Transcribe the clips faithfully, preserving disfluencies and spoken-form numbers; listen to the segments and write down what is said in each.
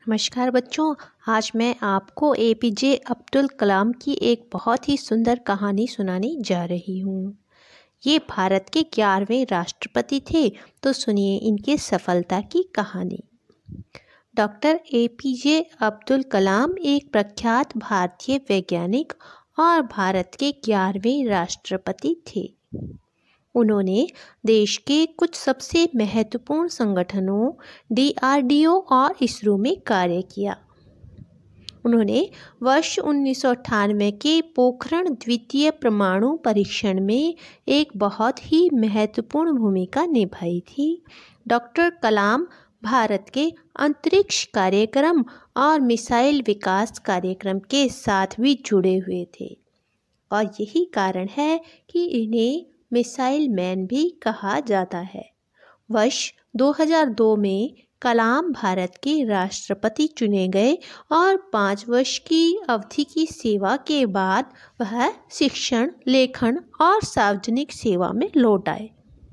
नमस्कार बच्चों, आज मैं आपको एपीजे अब्दुल कलाम की एक बहुत ही सुंदर कहानी सुनाने जा रही हूँ। ये भारत के ग्यारहवें राष्ट्रपति थे, तो सुनिए इनकी सफलता की कहानी। डॉक्टर एपीजे अब्दुल कलाम एक प्रख्यात भारतीय वैज्ञानिक और भारत के ग्यारहवें राष्ट्रपति थे। उन्होंने देश के कुछ सबसे महत्वपूर्ण संगठनों डीआरडीओ और इसरो में कार्य किया। उन्होंने वर्ष उन्नीस सौ अट्ठानवे के पोखरण द्वितीय परमाणु परीक्षण में एक बहुत ही महत्वपूर्ण भूमिका निभाई थी। डॉक्टर कलाम भारत के अंतरिक्ष कार्यक्रम और मिसाइल विकास कार्यक्रम के साथ भी जुड़े हुए थे और यही कारण है कि इन्हें मिसाइल मैन भी कहा जाता है। वर्ष दो हज़ार दो में कलाम भारत के राष्ट्रपति चुने गए और पाँच वर्ष की अवधि की सेवा के बाद वह शिक्षण, लेखन और सार्वजनिक सेवा में लौट आए।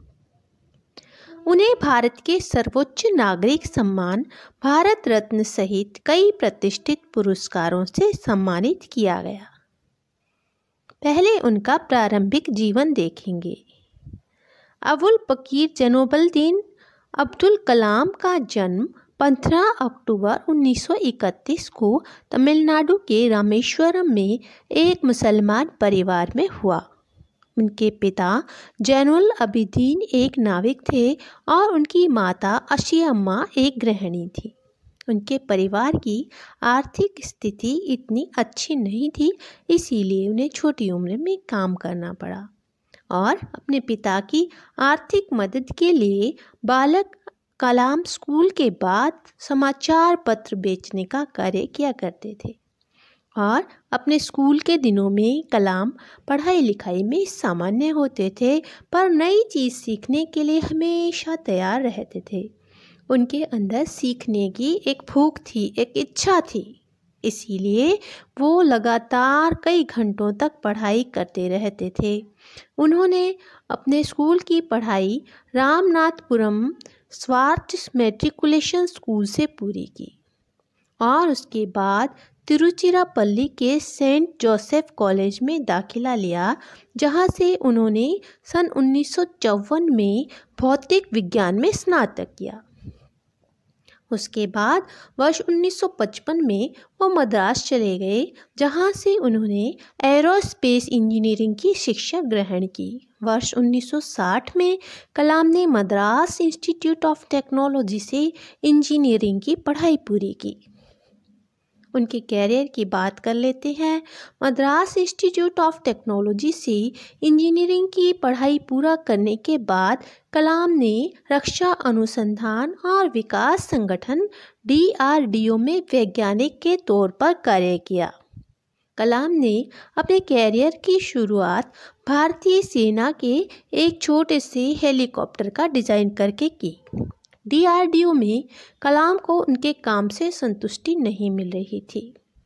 उन्हें भारत के सर्वोच्च नागरिक सम्मान भारत रत्न सहित कई प्रतिष्ठित पुरस्कारों से सम्मानित किया गया। पहले उनका प्रारंभिक जीवन देखेंगे। अबुल पकीर जैनुलब्दीन अब्दुल कलाम का जन्म पंद्रह अक्टूबर उन्नीस सौ इकतीस को तमिलनाडु के रामेश्वरम में एक मुसलमान परिवार में हुआ। उनके पिता जैनुल अबिदीन एक नाविक थे और उनकी माता अशियम्मा एक गृहिणी थी। उनके परिवार की आर्थिक स्थिति इतनी अच्छी नहीं थी, इसीलिए उन्हें छोटी उम्र में काम करना पड़ा और अपने पिता की आर्थिक मदद के लिए बालक कलाम स्कूल के बाद समाचार पत्र बेचने का कार्य किया करते थे और अपने स्कूल के दिनों में कलाम पढ़ाई लिखाई में सामान्य होते थे, पर नई चीज़ सीखने के लिए हमेशा तैयार रहते थे। उनके अंदर सीखने की एक भूख थी, एक इच्छा थी, इसीलिए वो लगातार कई घंटों तक पढ़ाई करते रहते थे। उन्होंने अपने स्कूल की पढ़ाई रामनाथपुरम स्वार्थ मैट्रिकुलेशन स्कूल से पूरी की और उसके बाद तिरुचिरापल्ली के सेंट जोसेफ कॉलेज में दाखिला लिया, जहां से उन्होंने सन उन्नीस सौ चौवन में भौतिक विज्ञान में स्नातक किया। उसके बाद वर्ष उन्नीस सौ पचपन में वो मद्रास चले गए, जहां से उन्होंने एरोस्पेस इंजीनियरिंग की शिक्षा ग्रहण की। वर्ष उन्नीस सौ साठ में कलाम ने मद्रास इंस्टीट्यूट ऑफ टेक्नोलॉजी से इंजीनियरिंग की पढ़ाई पूरी की। उनके कैरियर की बात कर लेते हैं। मद्रास इंस्टीट्यूट ऑफ टेक्नोलॉजी से इंजीनियरिंग की पढ़ाई पूरा करने के बाद कलाम ने रक्षा अनुसंधान और विकास संगठन डीआरडीओ में वैज्ञानिक के तौर पर कार्य किया। कलाम ने अपने कैरियर की शुरुआत भारतीय सेना के एक छोटे से हेलीकॉप्टर का डिज़ाइन करके की। डीआरडीओ में कलाम को उनके काम से संतुष्टि नहीं मिल रही थी।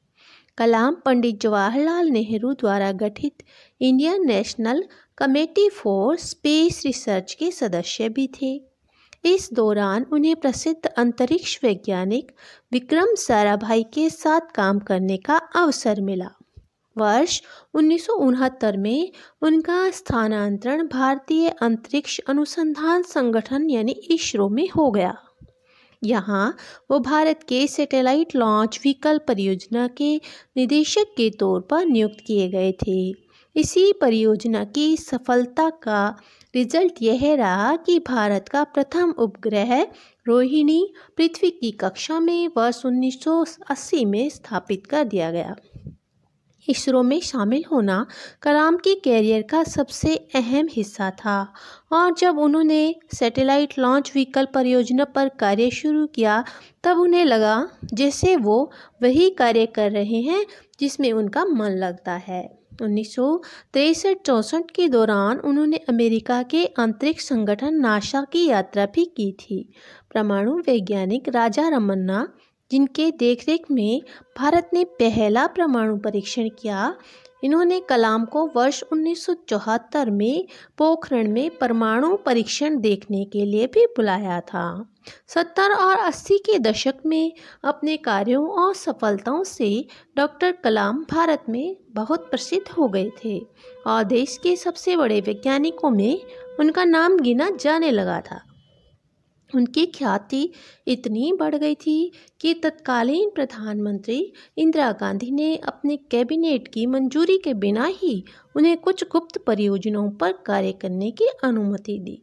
कलाम पंडित जवाहरलाल नेहरू द्वारा गठित Indian national committee for space research के सदस्य भी थे। इस दौरान उन्हें प्रसिद्ध अंतरिक्ष वैज्ञानिक विक्रम साराभाई के साथ काम करने का अवसर मिला। वर्ष उन्नीस सौ उनहत्तर में उनका स्थानांतरण भारतीय अंतरिक्ष अनुसंधान संगठन यानी इसरो में हो गया। यहाँ वो भारत के सैटेलाइट लॉन्च व्हीकल परियोजना के निदेशक के तौर पर नियुक्त किए गए थे। इसी परियोजना की सफलता का रिजल्ट यह रहा कि भारत का प्रथम उपग्रह रोहिणी पृथ्वी की कक्षा में वर्ष उन्नीस सौ अस्सी में स्थापित कर दिया गया। इसरो में शामिल होना कलाम के कैरियर का सबसे अहम हिस्सा था और जब उन्होंने सैटेलाइट लॉन्च व्हीकल परियोजना पर कार्य शुरू किया, तब उन्हें लगा जैसे वो वही कार्य कर रहे हैं जिसमें उनका मन लगता है। उन्नीस सौ तिरसठ चौंसठ के दौरान उन्होंने अमेरिका के अंतरिक्ष संगठन नासा की यात्रा भी की थी। परमाणु वैज्ञानिक राजा रमन्ना जिनके देखरेख में भारत ने पहला परमाणु परीक्षण किया। इन्होंने कलाम को वर्ष उन्नीस सौ चौहत्तर में पोखरण में परमाणु परीक्षण देखने के लिए भी बुलाया था। सत्तर और अस्सी के दशक में अपने कार्यों और सफलताओं से डॉक्टर कलाम भारत में बहुत प्रसिद्ध हो गए थे और देश के सबसे बड़े वैज्ञानिकों में उनका नाम गिना जाने लगा था। उनकी ख्याति इतनी बढ़ गई थी कि तत्कालीन प्रधानमंत्री इंदिरा गांधी ने अपने कैबिनेट की मंजूरी के बिना ही उन्हें कुछ गुप्त परियोजनाओं पर कार्य करने की अनुमति दी।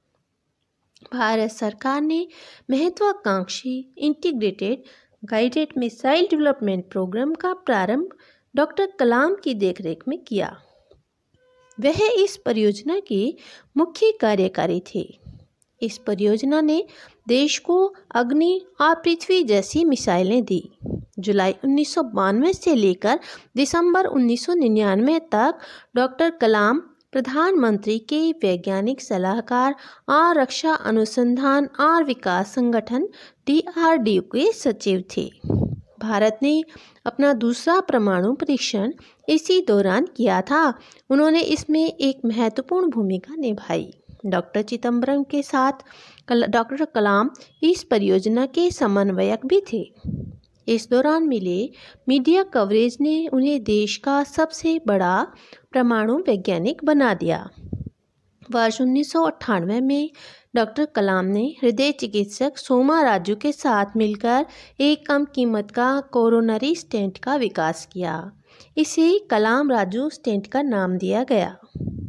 भारत सरकार ने महत्वाकांक्षी integrated guided missile development programme का प्रारंभ डॉक्टर कलाम की देखरेख में किया। वह इस परियोजना के मुख्य कार्यकारी थे। इस परियोजना ने देश को अग्नि और पृथ्वी जैसी मिसाइलें दी। जुलाई उन्नीस सौ बानवे से लेकर दिसंबर उन्नीस सौ निन्यानवे तक डॉक्टर कलाम प्रधानमंत्री के वैज्ञानिक सलाहकार और रक्षा अनुसंधान और विकास संगठन डी आर डी ओ के सचिव थे। भारत ने अपना दूसरा परमाणु परीक्षण इसी दौरान किया था। उन्होंने इसमें एक महत्वपूर्ण भूमिका निभाई। डॉक्टर चिदम्बरम के साथ डॉक्टर कलाम इस परियोजना के समन्वयक भी थे। इस दौरान मिले मीडिया कवरेज ने उन्हें देश का सबसे बड़ा परमाणु वैज्ञानिक बना दिया। वर्ष उन्नीस सौ अट्ठानवे में डॉक्टर कलाम ने हृदय चिकित्सक सोमा राजू के साथ मिलकर एक कम कीमत का कोरोनरी स्टेंट का विकास किया। इसे कलाम राजू स्टेंट का नाम दिया गया।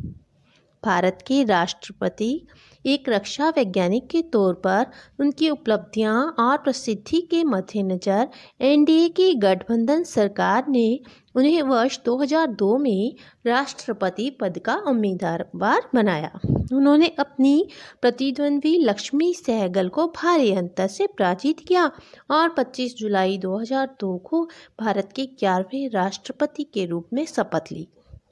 भारत के राष्ट्रपति एक रक्षा वैज्ञानिक के तौर पर उनकी उपलब्धियां और प्रसिद्धि के मद्देनज़र एन डी ए की गठबंधन सरकार ने उन्हें वर्ष दो हज़ार दो में राष्ट्रपति पद का उम्मीदवार बनाया। उन्होंने अपनी प्रतिद्वंद्वी लक्ष्मी सहगल को भारी अंतर से पराजित किया और पच्चीस जुलाई दो हज़ार दो को भारत के ग्यारहवें राष्ट्रपति के रूप में शपथ ली।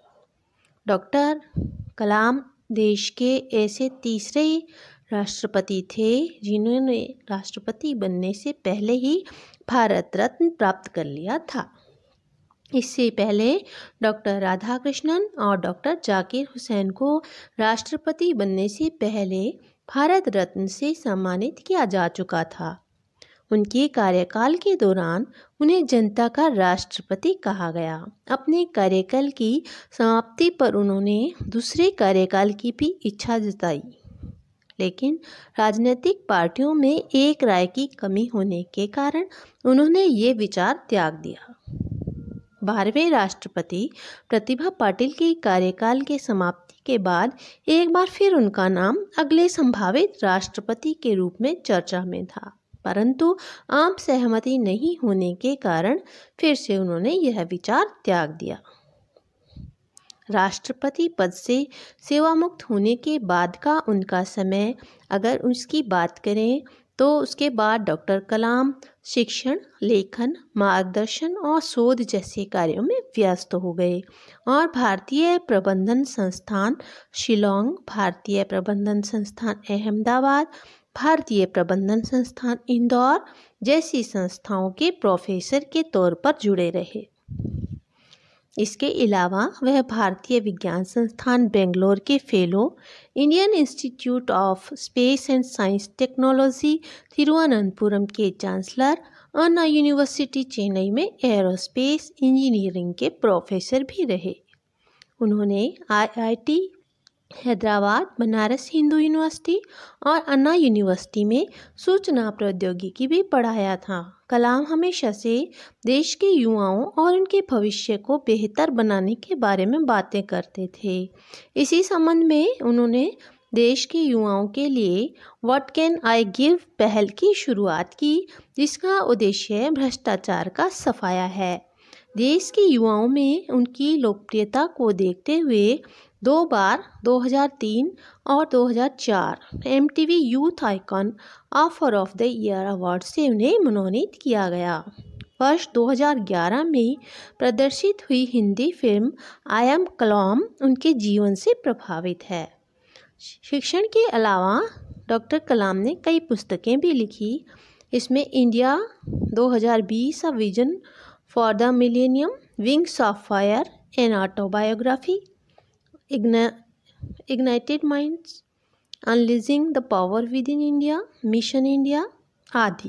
डॉक्टर कलाम देश के ऐसे तीसरे राष्ट्रपति थे जिन्होंने राष्ट्रपति बनने से पहले ही भारत रत्न प्राप्त कर लिया था। इससे पहले डॉक्टर राधाकृष्णन और डॉक्टर जाकिर हुसैन को राष्ट्रपति बनने से पहले भारत रत्न से सम्मानित किया जा चुका था। उनके कार्यकाल के दौरान उन्हें जनता का राष्ट्रपति कहा गया। अपने कार्यकाल की समाप्ति पर उन्होंने दूसरे कार्यकाल की भी इच्छा जताई, लेकिन राजनीतिक पार्टियों में एक राय की कमी होने के कारण उन्होंने ये विचार त्याग दिया। बारहवें राष्ट्रपति प्रतिभा पाटिल के कार्यकाल के समाप्ति के बाद एक बार फिर उनका नाम अगले संभावित राष्ट्रपति के रूप में चर्चा में था, परंतु आम सहमति नहीं होने के कारण फिर से उन्होंने यह विचार त्याग दिया। राष्ट्रपति पद से सेवामुक्त होने के बाद का उनका समय अगर उसकी बात करें तो उसके बाद डॉक्टर कलाम शिक्षण, लेखन, मार्गदर्शन और शोध जैसे कार्यों में व्यस्त हो गए और भारतीय प्रबंधन संस्थान शिलोंग, भारतीय प्रबंधन संस्थान अहमदाबाद, भारतीय प्रबंधन संस्थान इंदौर जैसी संस्थाओं के प्रोफेसर के तौर पर जुड़े रहे। इसके अलावा वह भारतीय विज्ञान संस्थान बेंगलोर के fellow, Indian institute of space and science technology Thiruvananthapuram के चांसलर, अन्ना यूनिवर्सिटी चेन्नई में एरोस्पेस इंजीनियरिंग के प्रोफेसर भी रहे। उन्होंने I I T Hyderabad, Banaras Hindu university और अन्ना यूनिवर्सिटी में सूचना प्रौद्योगिकी भी पढ़ाया था। कलाम हमेशा से देश के युवाओं और उनके भविष्य को बेहतर बनाने के बारे में बातें करते थे। इसी संबंध में उन्होंने देश के युवाओं के लिए व्हाट कैन आई गिव पहल की शुरुआत की, जिसका उद्देश्य भ्रष्टाचार का सफाया है। देश के युवाओं में उनकी लोकप्रियता को देखते हुए दो बार दो हज़ार तीन और दो हज़ार चार M T V youth icon offer of the year award से उन्हें मनोनीत किया गया। वर्ष दो हज़ार ग्यारह में प्रदर्शित हुई Hindi film I M Kalam उनके जीवन से प्रभावित है। शिक्षण के अलावा डॉक्टर कलाम ने कई पुस्तकें भी लिखी। इसमें इंडिया दो हज़ार बीस a vision for the millennium, wings of fire, an autobiography, ignited minds, unleashing the power within India, mission India आदि।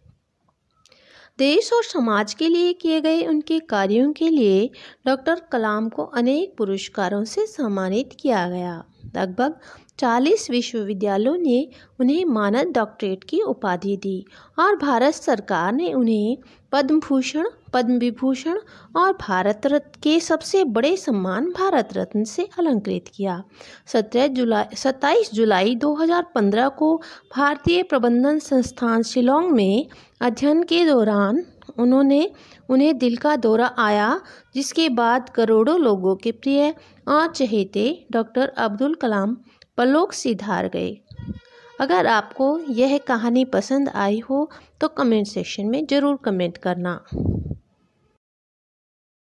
देश और समाज के लिए किए गए उनके कार्यों के लिए डॉक्टर कलाम को अनेक पुरस्कारों से सम्मानित किया गया। लगभग चालीस विश्वविद्यालयों ने उन्हें मानद डॉक्टरेट की उपाधि दी और भारत सरकार ने उन्हें पद्म भूषण, पद्म विभूषण और भारत रत्न के सबसे बड़े सम्मान भारत रत्न से अलंकृत किया। सत्रह जुलाई सत्ताईस जुलाई दो हज़ार पंद्रह को भारतीय प्रबंधन संस्थान शिलोंग में अध्ययन के दौरान उन्होंने उन्हें दिल का दौरा आया, जिसके बाद करोड़ों लोगों के प्रिय और चहेते डॉक्टर अब्दुल कलाम परलोक सिधार गए। अगर आपको यह कहानी पसंद आई हो तो कमेंट सेक्शन में ज़रूर कमेंट करना।